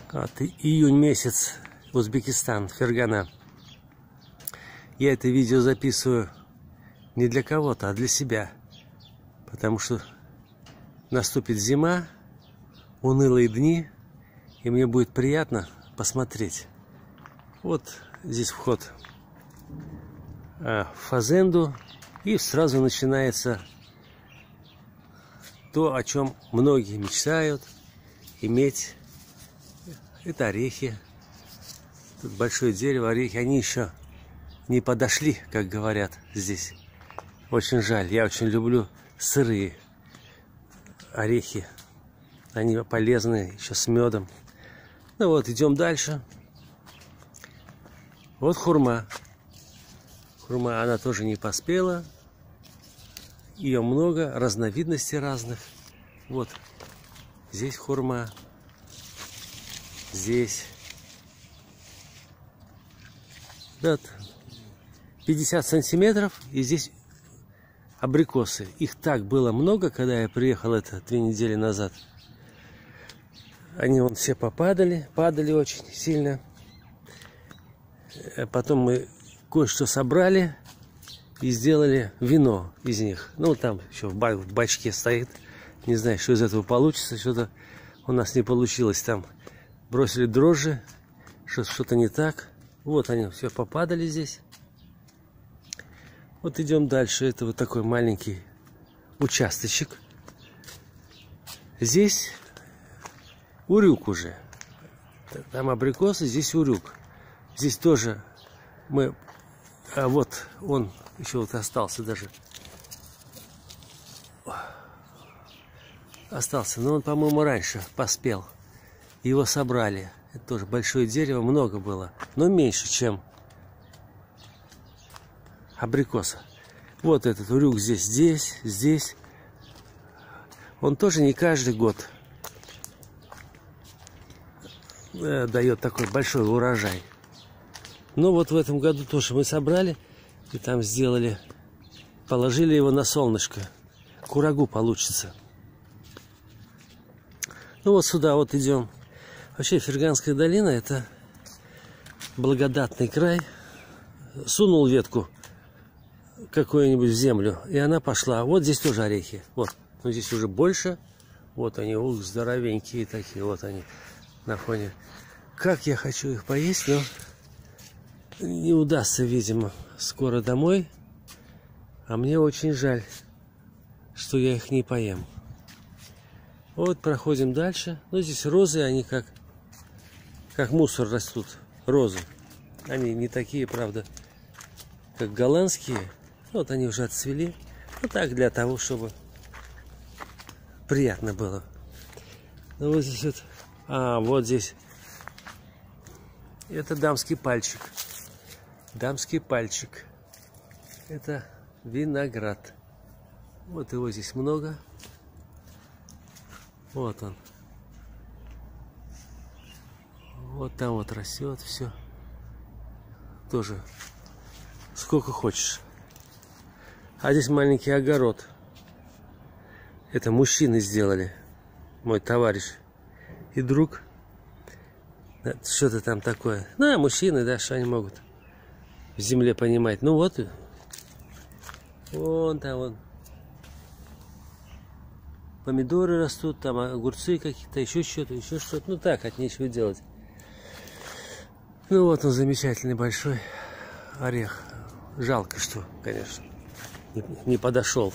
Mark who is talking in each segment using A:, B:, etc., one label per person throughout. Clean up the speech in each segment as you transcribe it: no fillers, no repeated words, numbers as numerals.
A: Июнь месяц, Узбекистан, Фергана. Я это видео записываю не для кого-то, а для себя. Потому что наступит зима, унылые дни, и мне будет приятно посмотреть. Вот здесь вход в фазенду, и сразу начинается то, о чем многие мечтают иметь. Это орехи. Тут большое дерево, орехи. Они еще не подошли, как говорят здесь. Очень жаль. Я очень люблю сырые орехи. Они полезные, еще с медом. Ну вот, идем дальше. Вот хурма. Хурма, она тоже не поспела. Ее много, разновидностей разных. Вот, здесь хурма. Здесь. Вот, 50 сантиметров. И здесь абрикосы. Их так было много, когда я приехал 2 недели назад. Они вон все попадали. Падали очень сильно. Потом мы кое-что собрали и сделали вино из них. Ну, там еще в бачке стоит. Не знаю, что из этого получится. Что-то у нас не получилось. Там бросили дрожжи. Что-то не так. Вот они все попадали здесь. Вот идем дальше. Это вот такой маленький участочек. Здесь урюк уже. Там абрикосы, здесь урюк. Здесь тоже мы... А вот он еще вот остался даже. Остался. Но он, по-моему, раньше поспел. Его собрали. Это тоже большое дерево. Много было. Но меньше, чем абрикоса. Вот этот урюк здесь. Он тоже не каждый год дает такой большой урожай. Но вот в этом году тоже мы собрали и там сделали, положили его на солнышко. Курагу получится. Ну вот сюда вот идем. Вообще Ферганская долина — это благодатный край. Сунул ветку какую-нибудь в землю, и она пошла. Вот здесь тоже орехи. Вот. Но здесь уже больше. Вот они, здоровенькие такие. Вот они на фоне. Как я хочу их поесть, но не удастся, видимо, скоро домой. А мне очень жаль, что я их не поем. Вот проходим дальше. Ну, здесь розы, они как мусор растут. Розы. Они не такие, правда, как голландские. Вот они уже отцвели. Вот так, для того, чтобы приятно было. Ну, вот здесь вот. Вот здесь. Это дамский пальчик. Дамский пальчик. Это виноград. Вот его здесь много. Вот он. Вот там вот растет все. Тоже сколько хочешь. А здесь маленький огород. Это мужчины сделали. Мой товарищ и друг. Что-то там такое. Ну, мужчины, да, что они могут в земле понимать. Ну вот. Вон там вон. Помидоры растут, там огурцы какие-то, еще что-то, еще что-то. Ну так, от нечего делать. Ну вот он, замечательный большой орех. Жалко, что, конечно, не подошел.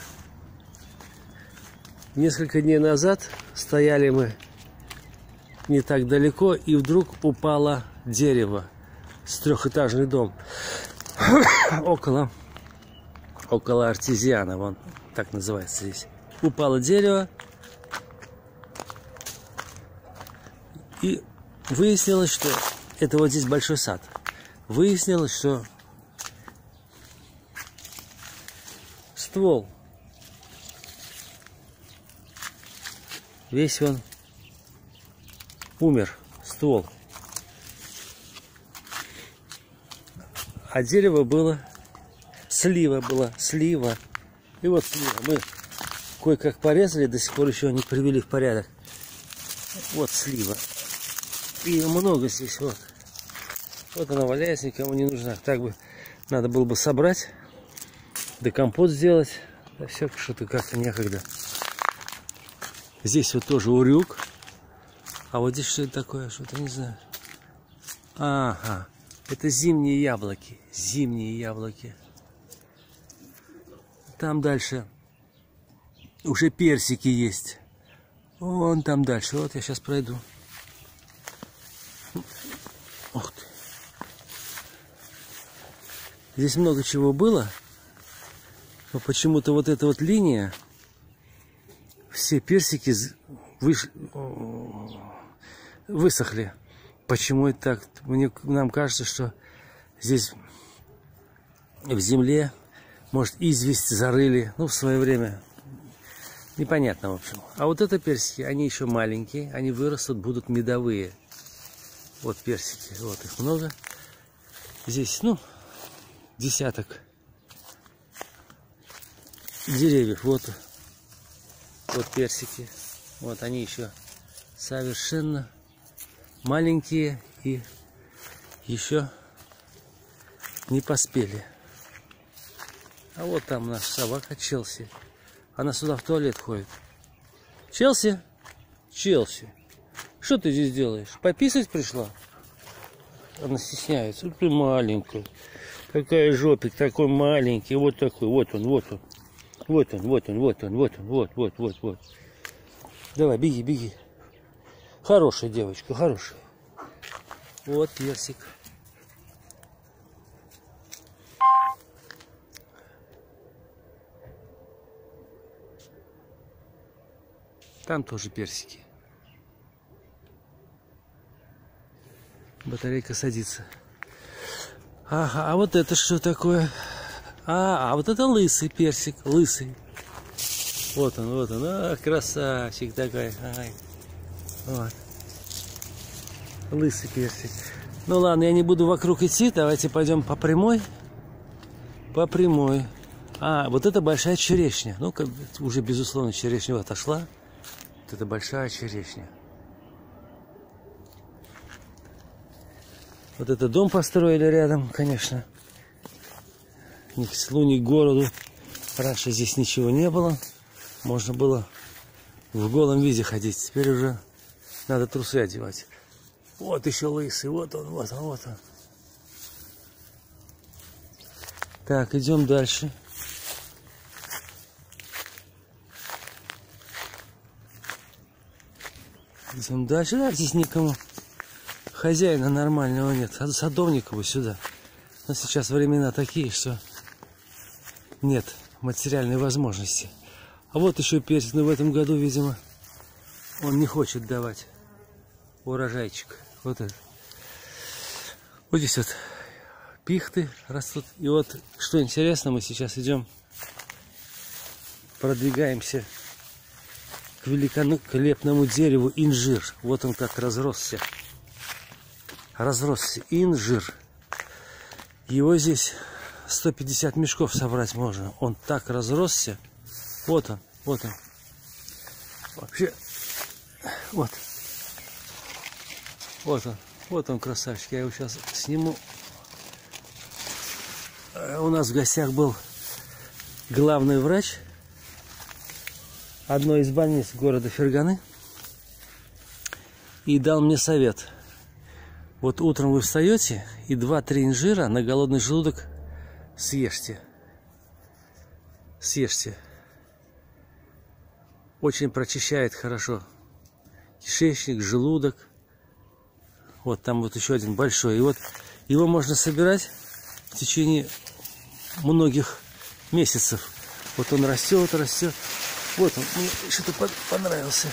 A: Несколько дней назад стояли мы не так далеко, и вдруг упало дерево с 3-этажный дом. около артезиана, вон так называется здесь. Упало дерево, и выяснилось, что это вот здесь большой сад. Выяснилось, что ствол весь он умер, ствол. А дерево было, слива была, слива. И вот слива мы кое-как порезали, до сих пор еще не привели в порядок. Вот слива. И много здесь, вот. Вот она валяется, никому не нужна. Так бы надо было бы собрать, да компот сделать. Да все, что-то как-то некогда. Здесь вот тоже урюк. А вот здесь что это такое? Что-то не знаю. Ага. Это зимние яблоки. Зимние яблоки. Там дальше уже персики есть. Вон там дальше. Вот я сейчас пройду. Ух ты. Здесь много чего было. Но почему-то вот эта вот линия, все персики высохли. Почему это так? Нам кажется, что здесь в земле, может, известь зарыли, ну, в свое время. Непонятно, в общем. А вот это персики, они еще маленькие, они вырастут, будут медовые. Вот персики, вот их много. Здесь, ну, десяток деревьев. Вот персики. Вот они еще совершенно маленькие и еще не поспели. А вот там наша собака Челси. Она сюда в туалет ходит. Челси? Челси. Что ты здесь делаешь? Пописать пришла? Она стесняется. Ты маленькая. Какая жопик, такой маленький. Вот такой. Вот он, вот он. Вот он, вот он, вот он, вот он, вот. Давай, беги, беги. Хорошая девочка, хорошая. Вот персик. Там тоже персики. Батарейка садится. Ага, а вот это что такое? А вот это лысый персик, лысый. Вот он, вот он. А, красавчик такой. Ай. Вот. Лысый персик. Ну ладно, я не буду вокруг идти. Давайте пойдем по прямой. По прямой. А, вот это большая черешня. Ну, как уже, безусловно, черешня отошла. Вот это большая черешня. Вот это дом построили рядом, конечно. Ни к селу, ни к городу. Раньше здесь ничего не было. Можно было в голом виде ходить. Теперь уже надо трусы одевать. Вот еще лысый. Вот он, вот он, вот он. Так, идем дальше. Идем дальше. Да, здесь никому хозяина нормального нет. Садовника бы сюда. Но сейчас времена такие, что нет материальной возможности. А вот еще персик. Но в этом году, видимо, он не хочет давать урожайчик. Вот это. Вот здесь вот пихты растут. И вот, что интересно, мы сейчас идем, продвигаемся к великолепному дереву инжир. Вот он как разросся. Разросся инжир. Его здесь 150 мешков собрать можно. Он так разросся. Вот он, вот он. Вообще, вот. Вот он, красавчик. Я его сейчас сниму. У нас в гостях был главный врач одной из больниц города Ферганы. И дал мне совет. Вот утром вы встаете и 2-3 инжира на голодный желудок съешьте. Съешьте. Очень прочищает хорошо кишечник, желудок. Вот там вот еще один большой. И вот его можно собирать в течение многих месяцев. Вот он растет, растет. Вот он, мне что-то понравился.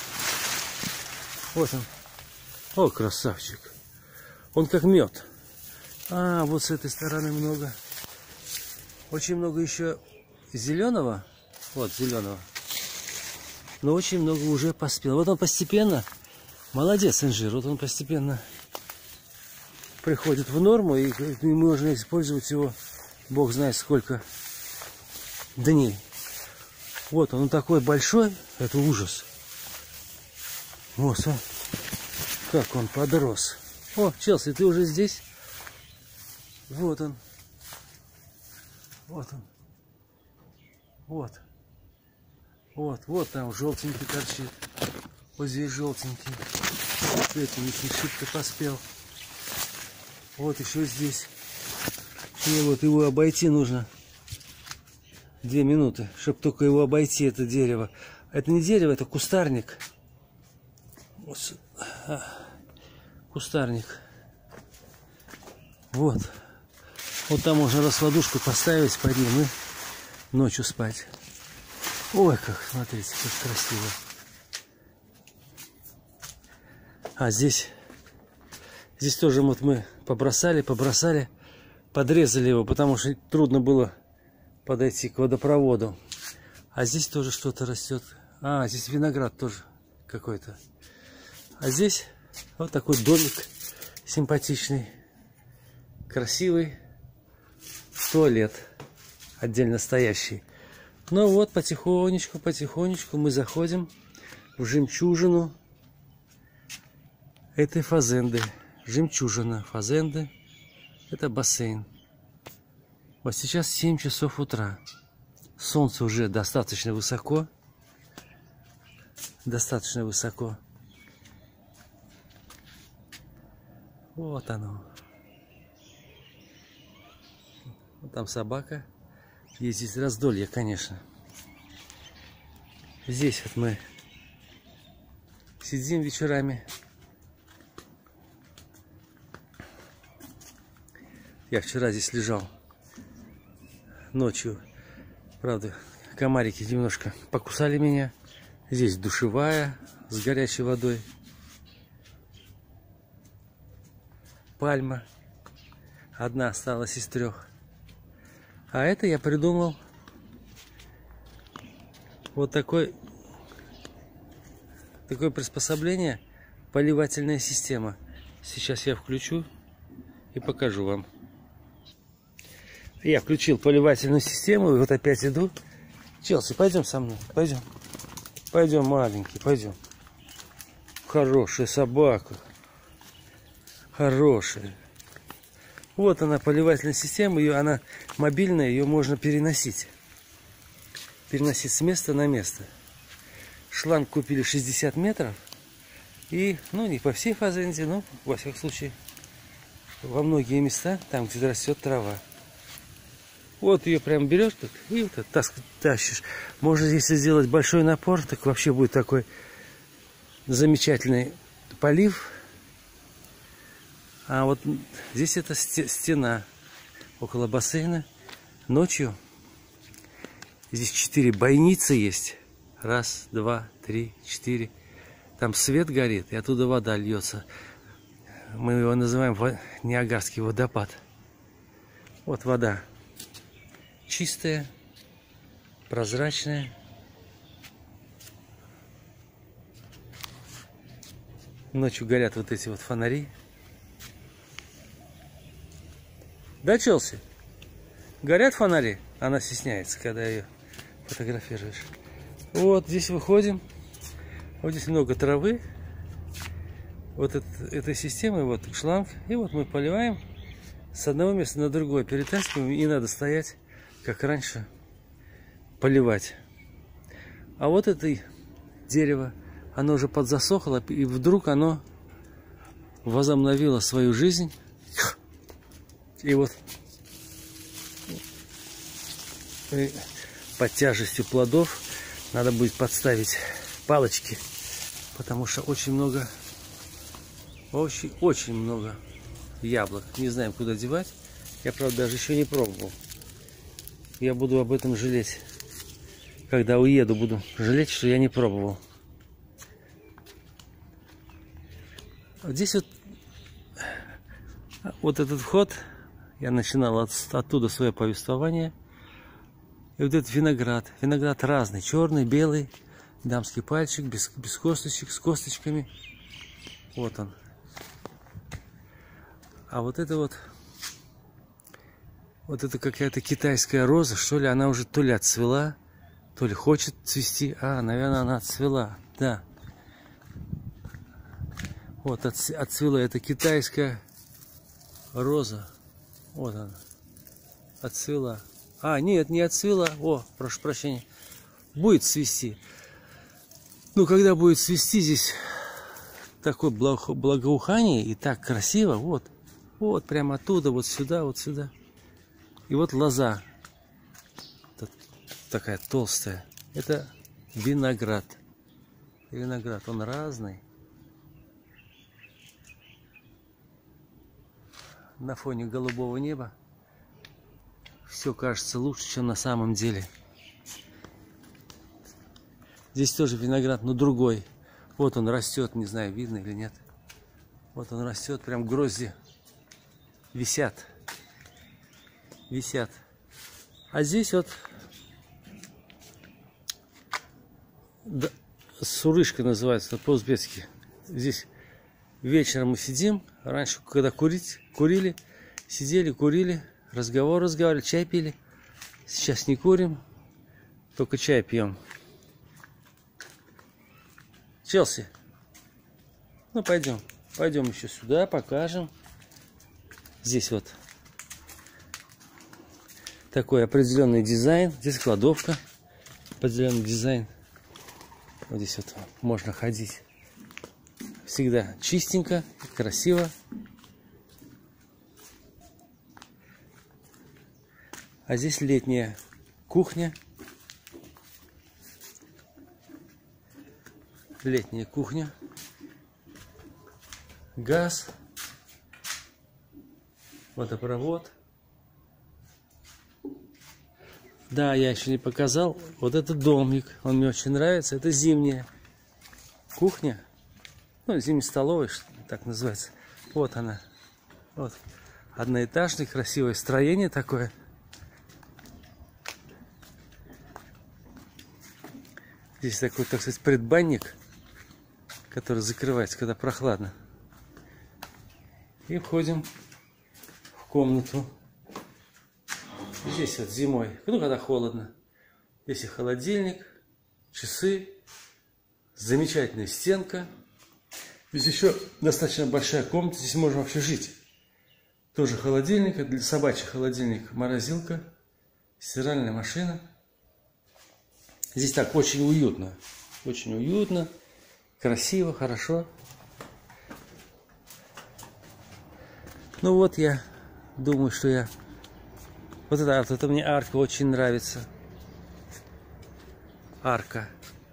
A: Вот он. О, красавчик. Он как мед. А, вот с этой стороны много. Очень много еще зеленого. Вот, зеленого. Но очень много уже поспело. Вот он постепенно. Молодец, инжир. Вот он постепенно приходит в норму. И можно использовать его, бог знает сколько дней. Вот он такой большой. Это ужас. Вот он. как он подрос. О, Челси, ты уже здесь? Вот он. Вот он. Вот. Вот там желтенький торчит. Вот здесь желтенький. Этим не шибко поспел. Вот еще здесь. И вот его обойти нужно 2 минуты, чтобы только его обойти, это дерево. Это не дерево, это кустарник. Кустарник. Вот. Вот там можно раскладушку поставить под ним и ночью спать. Ой, как, смотрите, как красиво. А здесь тоже вот мы побросали, подрезали его, потому что трудно было подойти к водопроводу. А здесь тоже что-то растет. А, здесь виноград тоже какой-то. А здесь вот такой домик симпатичный, красивый, туалет отдельно стоящий. Ну вот, потихонечку мы заходим в жемчужину этой фазенды. Жемчужина фазенды. Это бассейн. Вот сейчас 7 часов утра. Солнце уже достаточно высоко. Достаточно высоко. Вот оно. Вот там собака. Есть здесь раздолье, конечно. Здесь вот мы сидим вечерами. Я вчера здесь лежал ночью. Правда, комарики немножко покусали меня. Здесь душевая с горячей водой. Пальма. Одна осталась из 3. А это я придумал вот такое приспособление, поливательная система. Сейчас я включу и покажу вам. Я включил поливательную систему и вот опять иду. Челси, пойдем со мной, пойдем. Пойдем, маленький, пойдем. Хорошая собака. Хорошая. Вот она, поливательная система, она мобильная, ее можно переносить. Переносить с места на место. Шланг купили 60 метров. И, ну, не по всей фазенде, но, во всяком случае, во многие места, там, где растет трава. Вот ее прям берешь тут и вот тащишь. Можно здесь сделать большой напор, так вообще будет такой замечательный полив. А вот здесь это стена около бассейна. Ночью здесь 4 бойницы есть. 1, 2, 3, 4. Там свет горит, и оттуда вода льется. Мы его называем Ниагарский водопад. Вот вода. Чистая, прозрачная. Ночью горят вот эти вот фонари. Да, Челси? Горят фонари? Она стесняется, когда ее фотографируешь. Вот здесь выходим. Вот здесь много травы. Вот этой системой, вот шланг. И вот мы поливаем с одного места на другое. Перетаскиваем, и надо стоять, как раньше, поливать. А вот это дерево, оно уже подзасохло, и вдруг оно возобновило свою жизнь. И вот под тяжестью плодов надо будет подставить палочки, потому что очень много яблок. Не знаем, куда девать. Я, правда, даже еще не пробовал. Я буду об этом жалеть. Когда уеду, буду жалеть, что я не пробовал. Здесь вот этот вход, я начинал оттуда свое повествование. И вот этот виноград. Виноград разный. Черный, белый, дамский пальчик, без косточек, с косточками. Вот он. А вот это это какая-то китайская роза, что ли, она уже то ли отцвела, то ли хочет цвести. А, наверное, она отцвела, да. Вот отцвела эта китайская роза. Вот она. Отцвела. А, нет, не отцвела. О, прошу прощения. Будет цвести. Ну, когда будет цвести, здесь такое благоухание и так красиво. Вот. Вот, прямо оттуда, вот сюда, вот сюда. И вот лоза. Такая толстая. Это виноград. Виноград, он разный. На фоне голубого неба все кажется лучше, чем на самом деле. Здесь тоже виноград, но другой. Вот он растет, не знаю, видно или нет. Вот он растет, прям грозди висят. Висят. А здесь вот да, сурышка называется по-узбекски. Здесь вечером мы сидим. Раньше, когда курили, сидели, курили, разговаривали, чай пили. Сейчас не курим, только чай пьем. Челси, ну пойдем еще сюда, покажем. Здесь вот такой определенный дизайн. Здесь кладовка, определенный дизайн. Вот здесь вот можно ходить. Всегда чистенько, красиво. А здесь летняя кухня. Летняя кухня. Газ. Водопровод. Да, я еще не показал. Вот этот домик. Он мне очень нравится. Это зимняя кухня. Ну, зимняя столовая, так называется. Вот она. Вот. Одноэтажное, красивое строение такое. Здесь такой, так сказать, предбанник, который закрывается, когда прохладно. И входим в комнату. Здесь вот зимой, ну, когда холодно. Здесь и холодильник, часы, замечательная стенка. Здесь еще достаточно большая комната, здесь можно вообще жить. Тоже холодильник, для собачий холодильник, морозилка, стиральная машина. Здесь так очень уютно, красиво, хорошо. Ну вот я думаю, что я... Вот это мне арка очень нравится. Арка.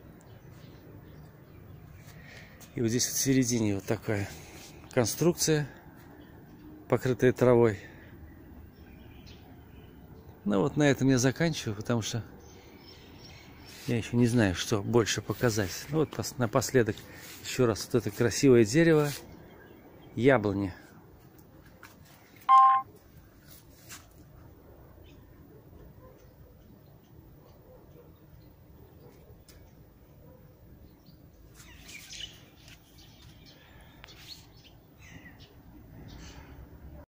A: И вот здесь вот в середине вот такая конструкция, покрытая травой. Ну вот на этом я заканчиваю, потому что я еще не знаю, что больше показать. Ну вот напоследок еще раз вот это красивое дерево, яблони.